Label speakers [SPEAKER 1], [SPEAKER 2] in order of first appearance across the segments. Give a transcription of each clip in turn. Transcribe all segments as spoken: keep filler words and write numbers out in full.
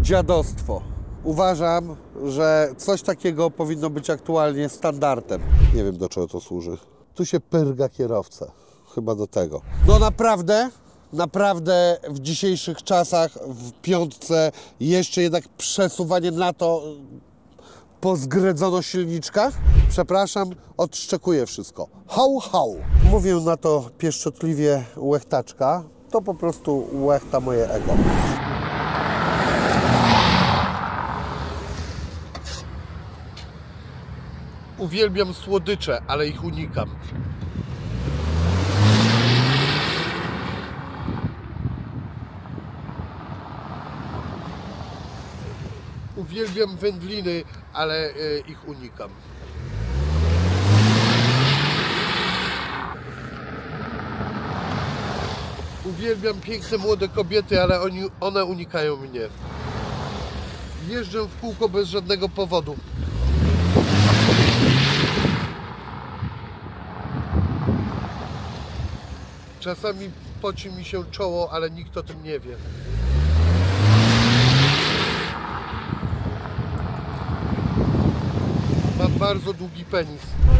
[SPEAKER 1] dziadostwo. Uważam, że coś takiego powinno być aktualnie standardem. Nie wiem, do czego to służy. Tu się pyrga kierowca. Chyba do tego. No naprawdę, naprawdę w dzisiejszych czasach, w piątce, jeszcze jednak przesuwanie na to po zgredzono silniczkach. Przepraszam, odszczekuję wszystko. Hał, hał. Mówię na to pieszczotliwie łechtaczka. To po prostu łechta moje ego. Uwielbiam słodycze, ale ich unikam. Uwielbiam wędliny, ale y, ich unikam. Uwielbiam piękne młode kobiety, ale oni, one unikają mnie. Jeżdżę w kółko bez żadnego powodu. Czasami poci mi się czoło, ale nikt o tym nie wie. Mam bardzo długi penis.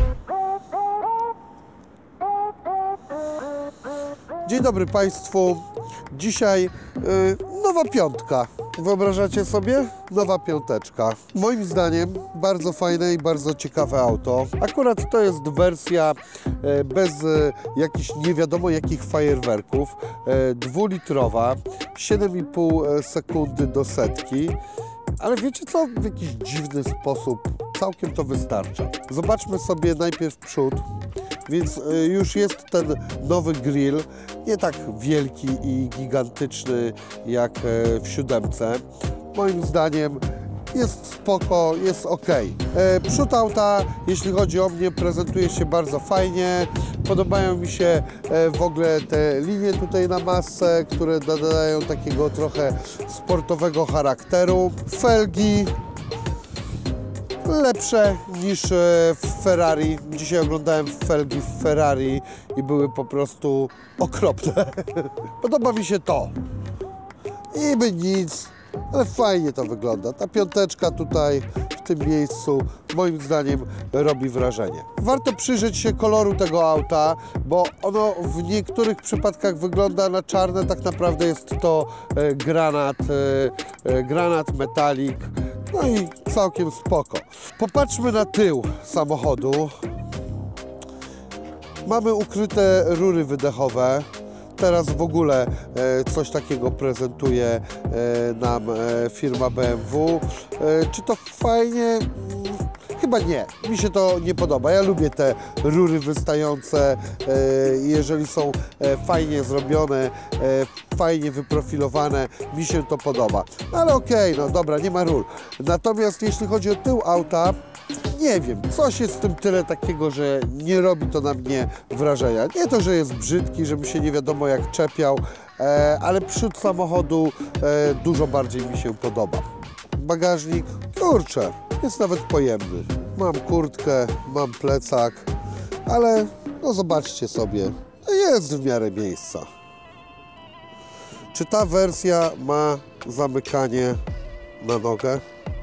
[SPEAKER 1] Dzień dobry Państwu. Dzisiaj yy, nowa piątka. Wyobrażacie sobie? Nowa piąteczka. Moim zdaniem bardzo fajne i bardzo ciekawe auto. Akurat to jest wersja yy, bez yy, jakichś nie wiadomo jakich fajerwerków. Yy, dwulitrowa, siedem i pół sekundy do setki. Ale wiecie co? W jakiś dziwny sposób całkiem to wystarcza. Zobaczmy sobie najpierw przód. Więc już jest ten nowy grill, nie tak wielki i gigantyczny jak w siódemce. Moim zdaniem jest spoko, jest ok. Przód auta, jeśli chodzi o mnie, prezentuje się bardzo fajnie. Podobają mi się w ogóle te linie tutaj na masce, które dodają takiego trochę sportowego charakteru. Felgi lepsze niż w Ferrari. Dzisiaj oglądałem felgi w Ferrari i były po prostu okropne. Podoba mi się to. Niby nic, ale fajnie to wygląda. Ta piąteczka tutaj w tym miejscu moim zdaniem robi wrażenie. Warto przyjrzeć się koloru tego auta, bo ono w niektórych przypadkach wygląda na czarne. Tak naprawdę jest to granat, granat metalik. No i całkiem spoko. Popatrzmy na tył samochodu. Mamy ukryte rury wydechowe. Teraz w ogóle coś takiego prezentuje nam firma B M W. Czy to fajnie? Chyba nie. Mi się to nie podoba. Ja lubię te rury wystające, jeżeli są fajnie zrobione, fajnie wyprofilowane, mi się to podoba. Ale okej, okay, no dobra, nie ma rur. Natomiast jeśli chodzi o tył auta, nie wiem, coś jest w tym tyle takiego, że nie robi to na mnie wrażenia. Nie to, że jest brzydki, żeby się nie wiadomo jak czepiał, ale przód samochodu dużo bardziej mi się podoba. Bagażnik, kurczę, jest nawet pojemny. Mam kurtkę, mam plecak, ale no zobaczcie sobie, jest w miarę miejsca. Czy ta wersja ma zamykanie na nogę?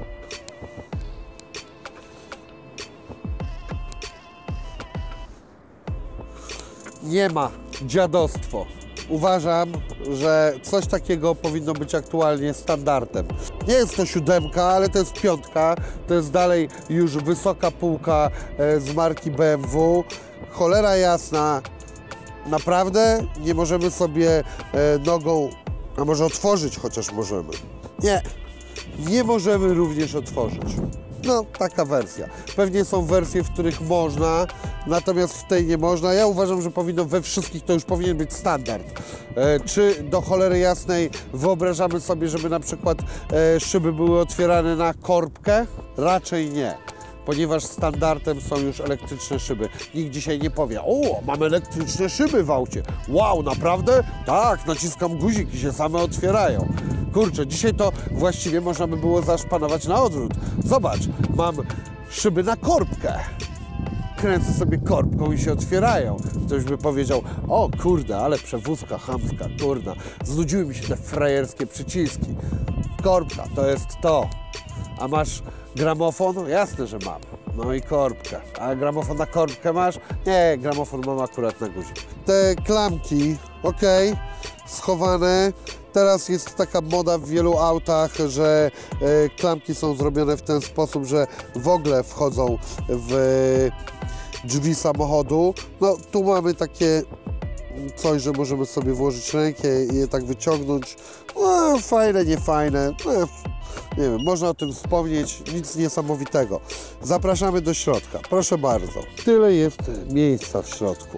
[SPEAKER 1] Nie ma. Dziadostwo. Uważam, że coś takiego powinno być aktualnie standardem. Nie jest to siódemka, ale to jest piątka. To jest dalej już wysoka półka z marki B M W. Cholera jasna. Naprawdę nie możemy sobie nogą, a może otworzyć chociaż możemy. Nie, nie możemy również otworzyć. No, taka wersja. Pewnie są wersje, w których można, natomiast w tej nie można. Ja uważam, że powinno we wszystkich, to już powinien być standard. E, czy do cholery jasnej wyobrażamy sobie, żeby na przykład e, szyby były otwierane na korbkę? Raczej nie. Ponieważ standardem są już elektryczne szyby. Nikt dzisiaj nie powie, o, mamy elektryczne szyby w aucie. Wow, naprawdę? Tak, naciskam guzik i się same otwierają. Kurczę, dzisiaj to właściwie można by było zaszpanować na odwrót. Zobacz, mam szyby na korbkę. Kręcę sobie korbką i się otwierają. Ktoś by powiedział, o kurde, ale przewózka chamska, kurna. Znudziły mi się te frajerskie przyciski. korbka, to jest to. A masz gramofon? Jasne, że mam. No i korbkę. A gramofon na korbkę masz? Nie, gramofon mam akurat na guzik. Te klamki, ok, schowane. Teraz jest taka moda w wielu autach, że e, klamki są zrobione w ten sposób, że w ogóle wchodzą w drzwi samochodu. No tu mamy takie coś, że możemy sobie włożyć rękę i je tak wyciągnąć. No, fajne, nie fajne. No, nie wiem, można o tym wspomnieć, nic niesamowitego. Zapraszamy do środka, proszę bardzo. Tyle jest miejsca w środku.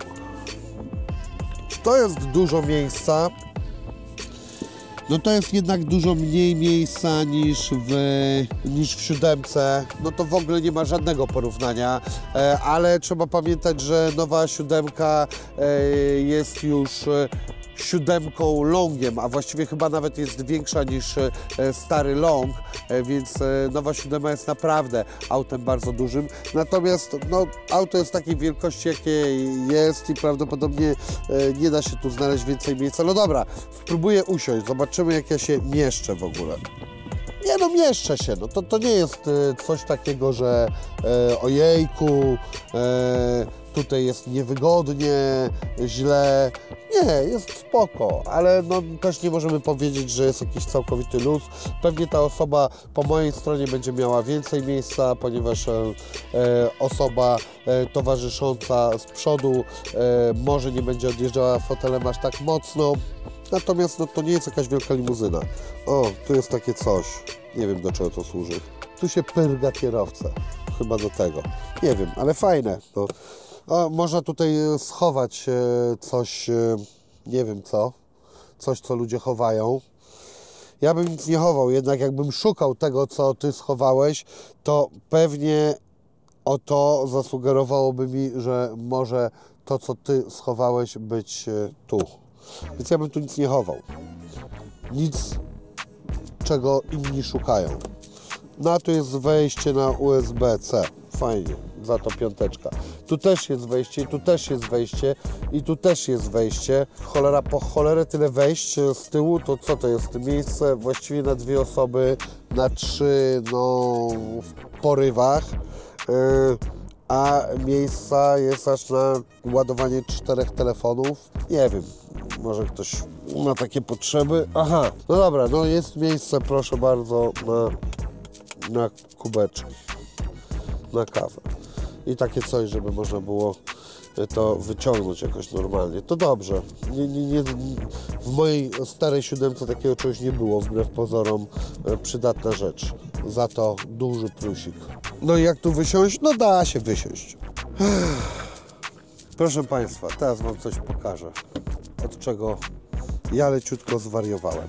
[SPEAKER 1] Czy to jest dużo miejsca? No to jest jednak dużo mniej miejsca niż w, niż w siódemce. No to w ogóle nie ma żadnego porównania, e, ale trzeba pamiętać, że nowa siódemka e, jest już e, siódemką longiem, a właściwie chyba nawet jest większa niż e, stary long, e, więc e, nowa siódemka jest naprawdę autem bardzo dużym. Natomiast no, auto jest takiej wielkości, jakie jest i prawdopodobnie e, nie da się tu znaleźć więcej miejsca. No dobra, spróbuję usiąść, zobaczymy jak ja się mieszczę w ogóle. Nie no, mieszczę się, no to, to nie jest e, coś takiego, że e, ojejku, e, tutaj jest niewygodnie, źle. Nie, jest spoko, ale no, też nie możemy powiedzieć, że jest jakiś całkowity luz. Pewnie ta osoba po mojej stronie będzie miała więcej miejsca, ponieważ e, osoba e, towarzysząca z przodu e, może nie będzie odjeżdżała fotelem aż tak mocno. Natomiast no, to nie jest jakaś wielka limuzyna. O, tu jest takie coś. Nie wiem, do czego to służy. Tu się pyrga kierowca. Chyba do tego. Nie wiem, ale fajne. No. O, można tutaj schować e, coś, e, nie wiem co, coś co ludzie chowają. Ja bym nic nie chował, jednak jakbym szukał tego, co ty schowałeś, to pewnie o to zasugerowałoby mi, że może to, co ty schowałeś, być e, tu. Więc ja bym tu nic nie chował. Nic, czego inni szukają. No a tu jest wejście na U S B C. Fajnie, za to piąteczka. Tu też jest wejście, i tu też jest wejście, i tu też jest wejście. Cholera, po cholerę tyle wejść z tyłu, to co to jest? Miejsce właściwie na dwie osoby, na trzy, no, w porywach. Yy, a miejsca jest aż na ładowanie czterech telefonów. Nie wiem, może ktoś ma takie potrzeby. Aha, no dobra, no jest miejsce, proszę bardzo, na, na kubeczki, na kawę. I takie coś, żeby można było to wyciągnąć jakoś normalnie. To dobrze. Nie, nie, nie, w mojej starej siódemce takiego czegoś nie było, wbrew pozorom przydatna rzecz. Za to duży plusik. No i jak tu wysiąść? No da się wysiąść. Proszę Państwa, teraz Wam coś pokażę, od czego ja leciutko zwariowałem.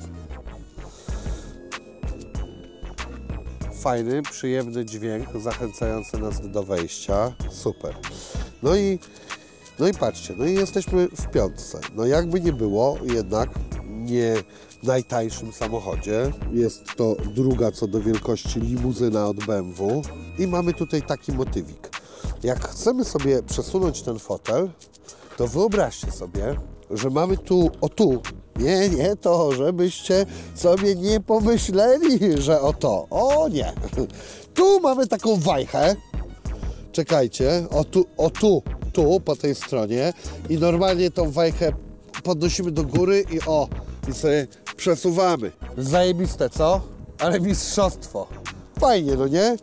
[SPEAKER 1] Fajny, przyjemny dźwięk, zachęcający nas do wejścia. Super. No i, no i patrzcie, no i jesteśmy w piątce. No jakby nie było, jednak nie w najtańszym samochodzie. Jest to druga co do wielkości limuzyna od B M W. I mamy tutaj taki motywik. Jak chcemy sobie przesunąć ten fotel, to wyobraźcie sobie, że mamy tu, o tu, nie, nie to, żebyście sobie nie pomyśleli, że o to, o nie. Tu mamy taką wajchę, czekajcie, o tu, o tu, tu, po tej stronie i normalnie tą wajchę podnosimy do góry i o, i sobie przesuwamy. Zajebiste, co? Ale mistrzostwo. Fajnie, no nie?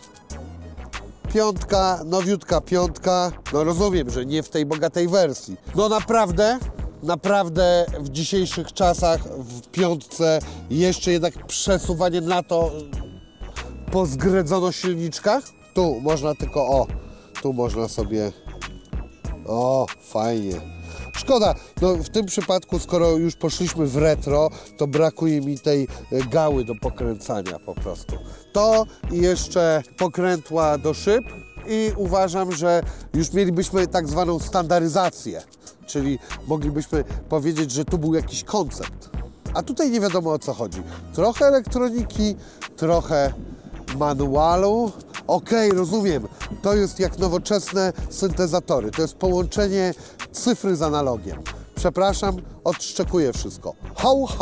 [SPEAKER 1] Piątka, nowiutka piątka, no rozumiem, że nie w tej bogatej wersji. No naprawdę, naprawdę w dzisiejszych czasach w piątce jeszcze jednak przesuwanie na to po zgredzono silniczkach. Tu można tylko, o, tu można sobie, o, fajnie. Szkoda, no w tym przypadku, skoro już poszliśmy w retro, to brakuje mi tej gały do pokręcania po prostu. To i jeszcze pokrętła do szyb i uważam, że już mielibyśmy tak zwaną standaryzację, czyli moglibyśmy powiedzieć, że tu był jakiś koncept. A tutaj nie wiadomo o co chodzi. Trochę elektroniki, trochę manualu. Okej, okay, rozumiem, to jest jak nowoczesne syntezatory, to jest połączenie cyfry z analogiem. Przepraszam, odszczekuję wszystko. Hał, hał.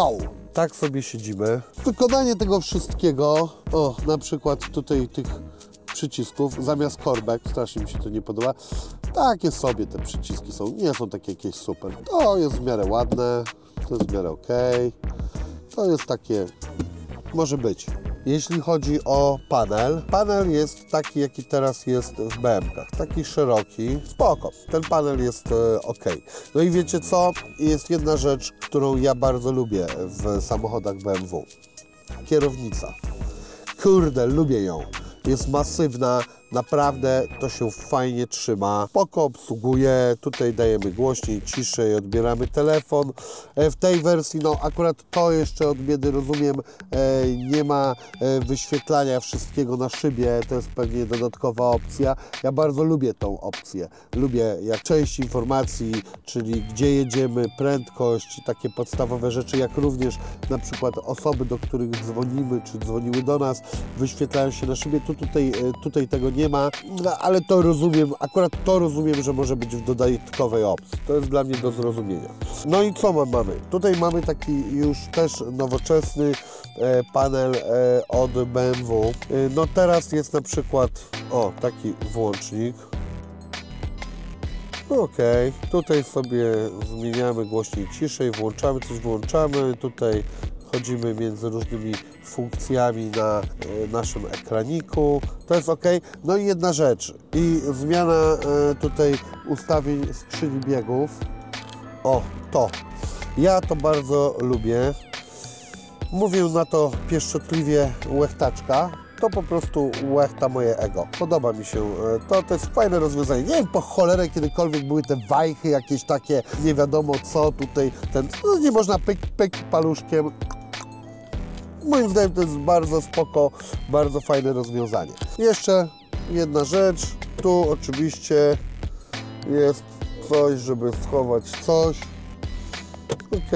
[SPEAKER 1] tak sobie siedzimy. Wykonanie tego wszystkiego, o, na przykład tutaj tych przycisków zamiast korbek, strasznie mi się to nie podoba. Takie sobie te przyciski są, nie są takie jakieś super. To jest w miarę ładne, to jest w miarę ok. To jest takie, może być. Jeśli chodzi o panel, panel jest taki, jaki teraz jest w B M kach. Taki szeroki, spoko. Ten panel jest e, ok. No i wiecie co? Jest jedna rzecz, którą ja bardzo lubię w samochodach B M W. Kierownica. Kurde, lubię ją. Jest masywna, naprawdę to się fajnie trzyma. Spoko obsługuje, tutaj dajemy głośniej, ciszej, odbieramy telefon. W tej wersji, no akurat to jeszcze od biedy rozumiem, nie ma wyświetlania wszystkiego na szybie, to jest pewnie dodatkowa opcja. Ja bardzo lubię tą opcję. Lubię jak część informacji, czyli gdzie jedziemy, prędkość, takie podstawowe rzeczy, jak również na przykład osoby, do których dzwonimy, czy dzwoniły do nas, wyświetlają się na szybie. Tu, tutaj, tutaj tego nie ma, no, ale to rozumiem, akurat to rozumiem, że może być w dodatkowej opcji. To jest dla mnie do zrozumienia. No i co mamy? Tutaj mamy taki już też nowoczesny e, panel e, od B M W. E, no teraz jest na przykład, o, taki włącznik. Ok, tutaj sobie zmieniamy głośniej, ciszej, włączamy coś, włączamy, tutaj chodzimy między różnymi funkcjami na e, naszym ekraniku, to jest ok. No i jedna rzecz, i zmiana e, tutaj ustawień skrzyni biegów, o, to, ja to bardzo lubię, mówię na to pieszczotliwie łechtaczka, to po prostu łechta moje ego. Podoba mi się to, to jest fajne rozwiązanie. Nie wiem po cholerę kiedykolwiek były te wajchy jakieś takie, nie wiadomo co tutaj, ten, no nie można pyk, pyk paluszkiem. Moim zdaniem to jest bardzo spoko, bardzo fajne rozwiązanie. Jeszcze jedna rzecz, tu oczywiście jest coś, żeby schować coś. Ok.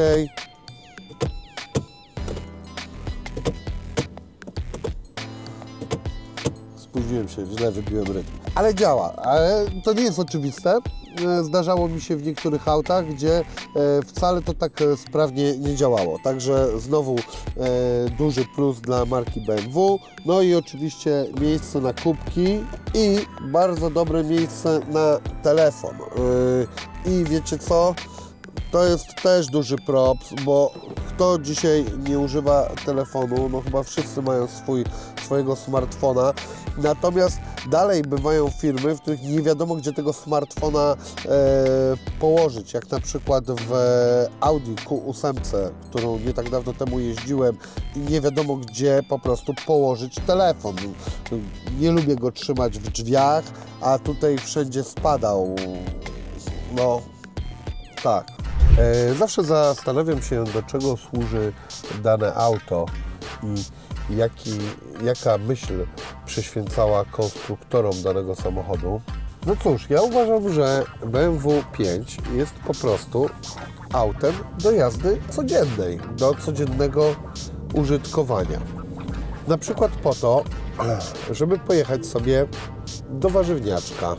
[SPEAKER 1] Spóźniłem się, źle wybiłem rytm. Ale działa, ale to nie jest oczywiste. Zdarzało mi się w niektórych autach, gdzie wcale to tak sprawnie nie działało. Także znowu duży plus dla marki B M W. No i oczywiście miejsce na kubki i bardzo dobre miejsce na telefon. I wiecie co? To jest też duży props, bo kto dzisiaj nie używa telefonu, no chyba wszyscy mają swój, swojego smartfona, natomiast dalej bywają firmy, w których nie wiadomo, gdzie tego smartfona e, położyć, jak na przykład w Audi Q osiem, którą nie tak dawno temu jeździłem i nie wiadomo, gdzie po prostu położyć telefon. Nie lubię go trzymać w drzwiach, a tutaj wszędzie spadał, no tak. Zawsze zastanawiam się, do czego służy dane auto i jaki, jaka myśl przyświęcała konstruktorom danego samochodu. No cóż, ja uważam, że B M W pięć jest po prostu autem do jazdy codziennej, do codziennego użytkowania. Na przykład po to, żeby pojechać sobie do warzywniaczka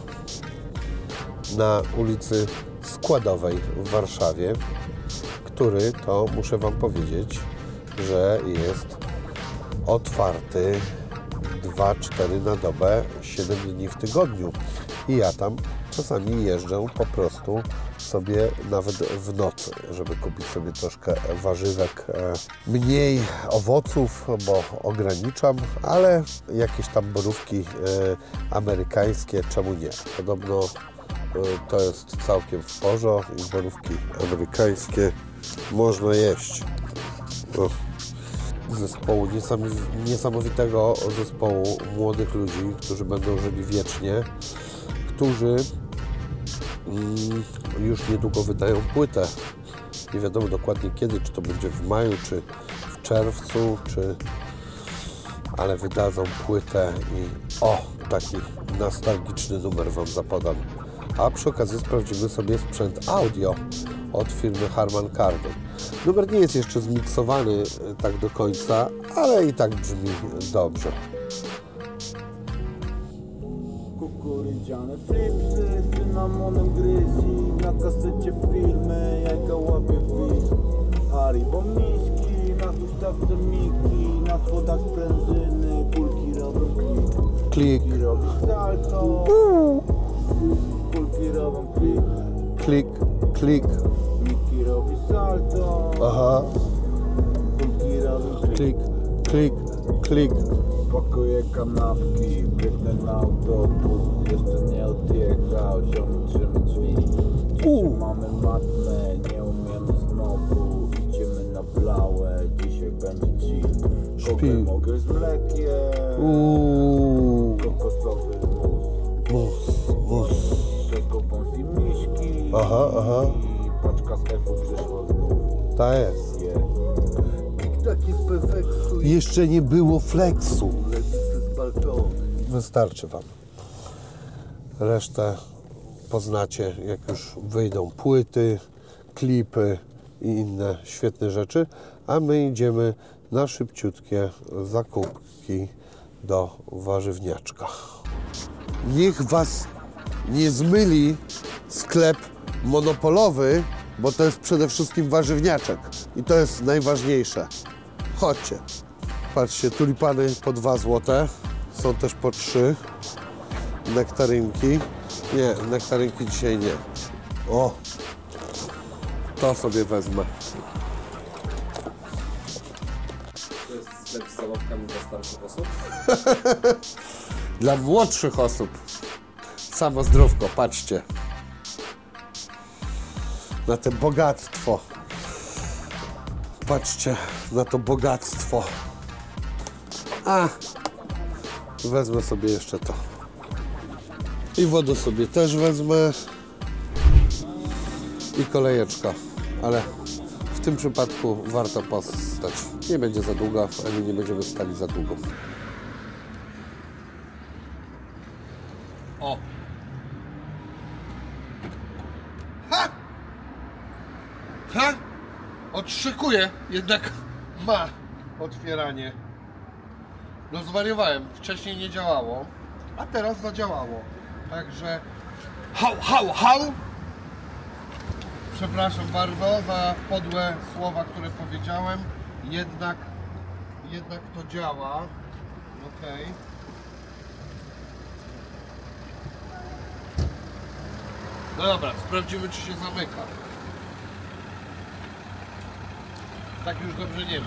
[SPEAKER 1] na ulicy Składowej w Warszawie, który to, muszę Wam powiedzieć, że jest otwarty dwa cztery na dobę, siedem dni w tygodniu. I ja tam czasami jeżdżę po prostu sobie nawet w nocy, żeby kupić sobie troszkę warzywek, mniej owoców, bo ograniczam, ale jakieś tam borówki amerykańskie, czemu nie? Podobno to jest całkiem w porządku i borówki amerykańskie można jeść. O. Zespołu niesamowitego zespołu młodych ludzi, którzy będą żyli wiecznie, którzy mm, już niedługo wydają płytę. Nie wiadomo dokładnie kiedy, czy to będzie w maju, czy w czerwcu, czy... ale wydadzą płytę i o, taki nostalgiczny numer Wam zapodam. A przy okazji sprawdzimy sobie sprzęt audio od firmy Harman Kardon. Numer nie jest jeszcze zmiksowany tak do końca, ale i tak brzmi dobrze.
[SPEAKER 2] Kukurydziane flipsy, cynamonem gryzi, na kasecie filmy, jajka łapie film. Haribo miśki, na stawce miki, na schodach sprężyny, kulki robią klik.
[SPEAKER 1] Klik.
[SPEAKER 2] Kulki robi salto, kulki robią klik.
[SPEAKER 1] Klik, klik.
[SPEAKER 2] Miki robi salto,
[SPEAKER 1] Aha.
[SPEAKER 2] kulki robią klik.
[SPEAKER 1] Klik, klik, klik.
[SPEAKER 2] Pakuję kanapki, biegnę na autobus, jeszcze nie odjechał, ziomy trzyma drzwi. Dzisiaj mamy matmę, nie umiemy znowu, idziemy na blałę, dzisiaj będzie chill. Kokę mogę z mlekiem,
[SPEAKER 1] Uuu.
[SPEAKER 2] kokosowy mus,
[SPEAKER 1] Mus, mus.
[SPEAKER 2] czeko pąs i miśki,
[SPEAKER 1] Aha, aha.
[SPEAKER 2] i paczka z F-u przyszła znów.
[SPEAKER 1] Ta jest.
[SPEAKER 2] Yeah. Taki z Pefeksu i
[SPEAKER 1] Jeszcze nie było flexu.
[SPEAKER 2] lepisy z balkonu.
[SPEAKER 1] Wystarczy wam. Resztę poznacie, jak już wyjdą płyty, klipy i inne świetne rzeczy, a my idziemy na szybciutkie zakupki do warzywniaczka. Niech was nie zmyli sklep monopolowy, bo to jest przede wszystkim warzywniaczek i to jest najważniejsze. Chodźcie. Patrzcie, tulipany po dwa złote, są też po trzy. Nektarynki. Nie, nektarynki dzisiaj nie. O! To sobie wezmę.
[SPEAKER 3] To jest sklep z zabawkami dla starszych osób.
[SPEAKER 1] Dla młodszych osób. Samo zdrówko, patrzcie. Na to bogactwo. Patrzcie na to bogactwo. A! Wezmę sobie jeszcze to. I wodę sobie też wezmę. I kolejeczka. Ale w tym przypadku warto postać. Nie będzie za długo, ani nie będziemy stali za długo. O! Ha! Ha! Odszykuje, jednak ma otwieranie. No zwariowałem, wcześniej nie działało, a teraz zadziałało. Także hał, hał, hał! Przepraszam bardzo za podłe słowa, które powiedziałem. Jednak, jednak to działa. Okej. No dobra, sprawdzimy, czy się zamyka. Tak już dobrze nie ma.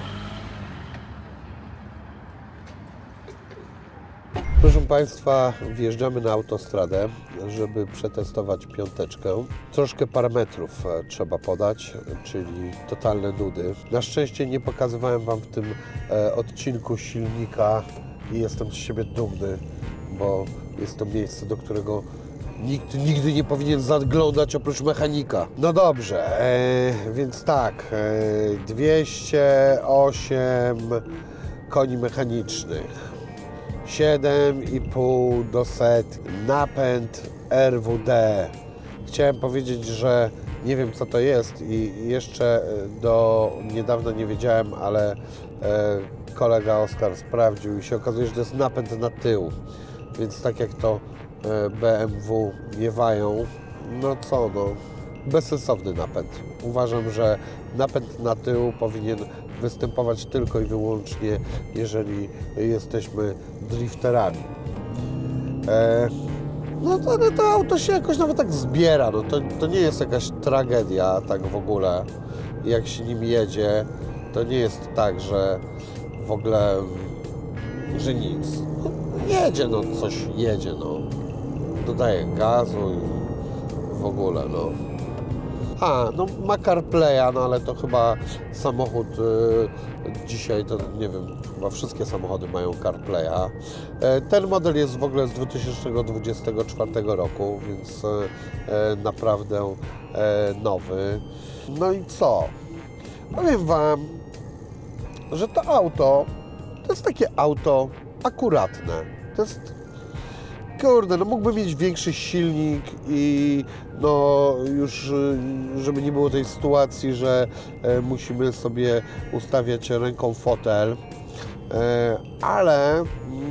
[SPEAKER 1] Proszę Państwa, wjeżdżamy na autostradę, żeby przetestować piąteczkę. Troszkę parametrów trzeba podać, czyli totalne nudy. Na szczęście nie pokazywałem Wam w tym e, odcinku silnika i jestem z siebie dumny, bo jest to miejsce, do którego nikt nigdy nie powinien zaglądać oprócz mechanika. No dobrze, e, więc tak, e, dwieście osiem koni mechanicznych. siedem i pół do set, napęd R W D. Chciałem powiedzieć, że nie wiem co to jest i jeszcze do niedawna nie wiedziałem, ale kolega Oskar sprawdził i się okazuje, że to jest napęd na tył. Więc tak jak to B M W miewają, no co no, bezsensowny napęd. Uważam, że napęd na tył powinien występować tylko i wyłącznie, jeżeli jesteśmy drifterami. E, no to, no to auto się jakoś nawet tak zbiera, no to, to nie jest jakaś tragedia tak w ogóle. Jak się nim jedzie, to nie jest tak, że w ogóle, że nic. No, jedzie, no coś jedzie, no. Dodaje gazu i w ogóle, no. A, no ma CarPlaya, no ale to chyba samochód y, dzisiaj, to nie wiem, chyba wszystkie samochody mają CarPlaya. E, ten model jest w ogóle z dwa tysiące dwudziestego czwartego roku, więc e, naprawdę e, nowy. No i co? Powiem Wam, że to auto to jest takie auto akuratne. To jest Kurde, no mógłby mieć większy silnik i no już, żeby nie było tej sytuacji, że e, musimy sobie ustawiać ręką fotel, e, ale mm,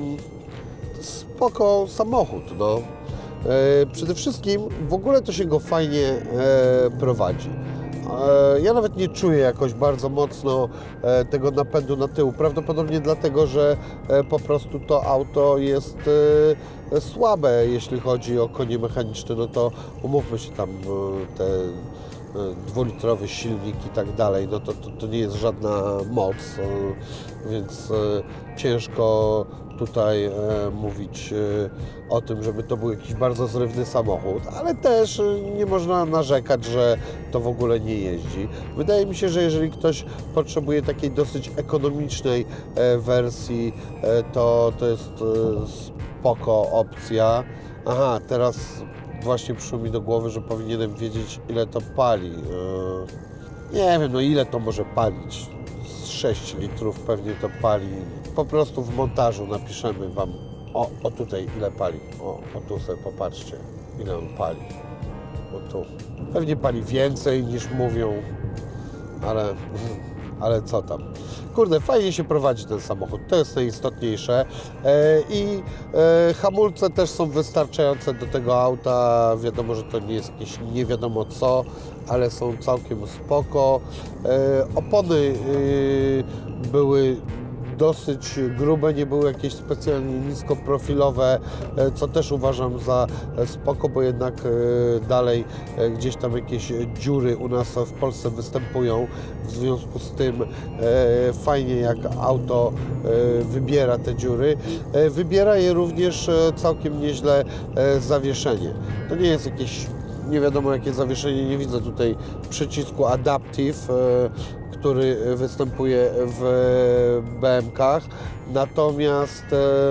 [SPEAKER 1] spoko samochód, no. E, przede wszystkim w ogóle to się go fajnie e, prowadzi. E, ja nawet nie czuję jakoś bardzo mocno e, tego napędu na tył. Prawdopodobnie dlatego, że e, po prostu to auto jest e, słabe, jeśli chodzi o konie mechaniczne. No to umówmy się, tam e, te e, dwulitrowy silnik i tak dalej, no to, to, to nie jest żadna moc, e, więc e, ciężko tutaj e, mówić e, o tym, żeby to był jakiś bardzo zrywny samochód, ale też e, nie można narzekać, że to w ogóle nie jeździ. Wydaje mi się, że jeżeli ktoś potrzebuje takiej dosyć ekonomicznej e, wersji, e, to to jest e, spoko opcja. Aha, teraz właśnie przyszło mi do głowy, że powinienem wiedzieć, ile to pali. E, nie wiem, no ile to może palić. Z sześć litrów pewnie to pali. Po prostu w montażu napiszemy Wam, o, o tutaj ile pali, o, o tu sobie popatrzcie, ile on pali, o tu. Pewnie pali więcej niż mówią, ale, ale co tam. Kurde, fajnie się prowadzi ten samochód, to jest najistotniejsze e, i e, hamulce też są wystarczające do tego auta, wiadomo, że to nie jest jakieś nie wiadomo co, ale są całkiem spoko. E, opony e, były dosyć grube, nie były jakieś specjalnie niskoprofilowe, co też uważam za spoko, bo jednak dalej gdzieś tam jakieś dziury u nas w Polsce występują. W związku z tym fajnie, jak auto wybiera te dziury. Wybiera je również całkiem nieźle zawieszenie. To nie jest jakieś nie wiadomo jakie zawieszenie, nie widzę tutaj przycisku Adaptive, który występuje w B M kach, natomiast e,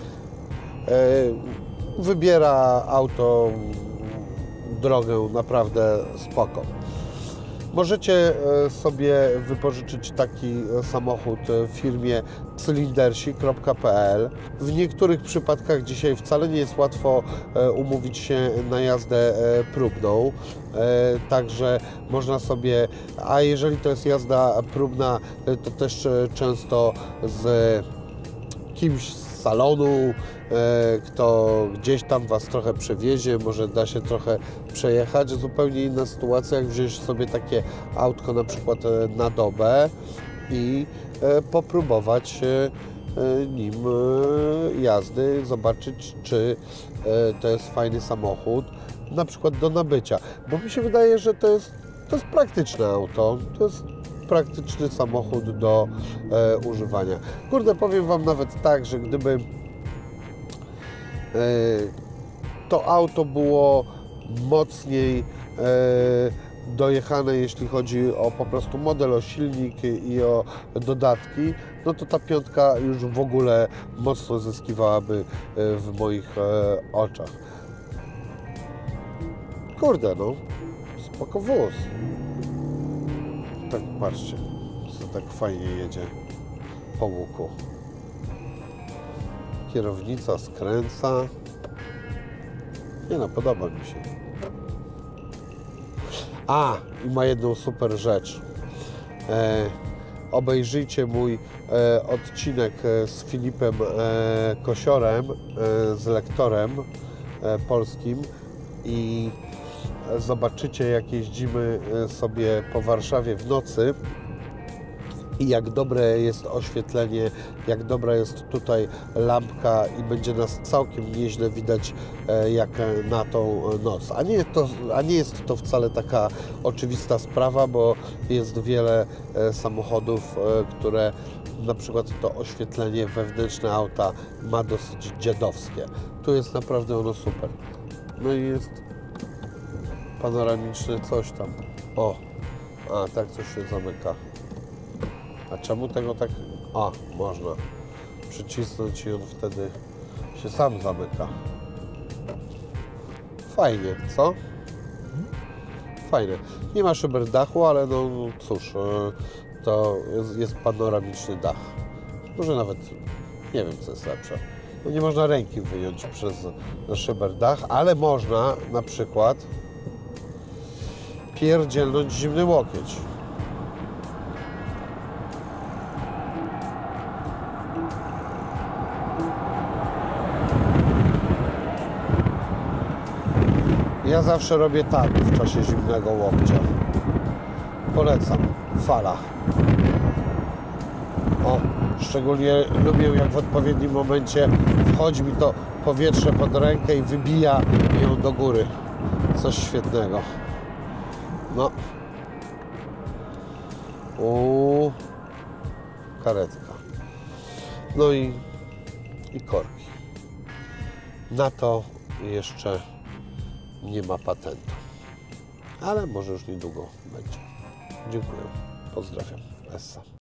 [SPEAKER 1] e, wybiera auto drogę naprawdę spoko. Możecie sobie wypożyczyć taki samochód w firmie cylindersi kropka p l. W niektórych przypadkach dzisiaj wcale nie jest łatwo umówić się na jazdę próbną, także można sobie, a jeżeli to jest jazda próbna, to też często z kimś z salonu, kto gdzieś tam Was trochę przewiezie, może da się trochę przejechać. Zupełnie inna sytuacja, jak wziąć sobie takie autko na przykład na dobę i popróbować nim jazdy, zobaczyć, czy to jest fajny samochód, na przykład do nabycia. Bo mi się wydaje, że to jest, to jest praktyczne auto, to jest praktyczny samochód do e, używania. Kurde, powiem Wam nawet tak, że gdyby e, to auto było mocniej e, dojechane, jeśli chodzi o po prostu model, o silnik i o dodatki, no to ta piątka już w ogóle mocno zyskiwałaby w moich e, oczach. Kurde, no, spoko wóz. Tak, patrzcie, co tak fajnie jedzie po łuku. Kierownica skręca. Nie no, podoba mi się. A, i ma jedną super rzecz. E, obejrzyjcie mój e, odcinek z Filipem e, Kosiorem, e, z lektorem e, polskim i zobaczycie, jak jeździmy sobie po Warszawie w nocy i jak dobre jest oświetlenie, jak dobra jest tutaj lampka i będzie nas całkiem nieźle widać jak na tą noc. A nie, to, a nie jest to wcale taka oczywista sprawa, bo jest wiele samochodów, które na przykład to oświetlenie wewnętrzne auta ma dosyć dziadowskie. Tu jest naprawdę ono super. No i jest panoramiczne coś tam. O, a tak coś się zamyka. A czemu tego tak... A, można przycisnąć i on wtedy się sam zamyka. Fajnie, co? Fajne. Nie ma szyber dachu, ale no cóż, to jest, jest panoramiczny dach. Może nawet, nie wiem co jest lepsze. No nie można ręki wyjąć przez szyber dach, ale można na przykład pierdzielnąć zimny łokieć. Ja zawsze robię tak w czasie zimnego łokcia. Polecam. Fala. O, szczególnie lubię, jak w odpowiednim momencie wchodzi mi to powietrze pod rękę i wybija ją do góry. Coś świetnego. No. U karetka. No i, i korki. Na to jeszcze nie ma patentu. Ale może już niedługo będzie. Dziękuję. Pozdrawiam. Essa.